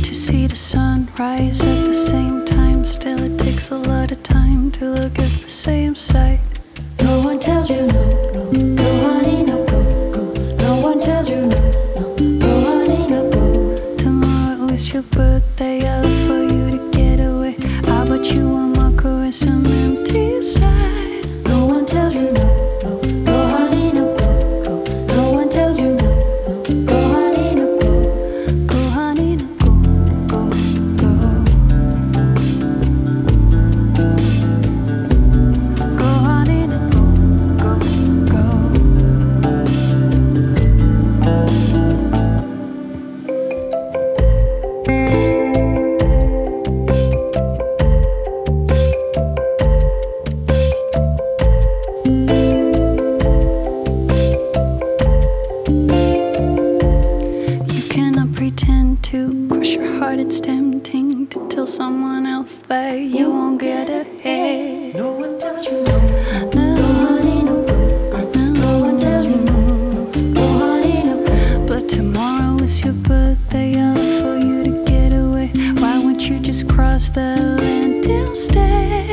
to see the sun rise at the same time. Still it takes a lot of time to look at the same sight. No one tells you no, no, no honey, no, go, go. No one tells you no, no, no honey, no, go. Tomorrow is your birthday, I look for you to get away. I bought you a marker and some empty side. No one tells you no, no, no honey, no, go, go. No one tells you no, no, go honey, no, go. Go honey, no, go, go, go. Go honey, no, go, go, go. You cannot pretend to crush your heart, it's tempting to tell someone else that you won't get ahead. No one tells you no, No, no honey, no, go, go. No one tells you no, no honey, no, go. but tomorrow is your birthday, I look for you to get away. Why won't you just cross the land instead?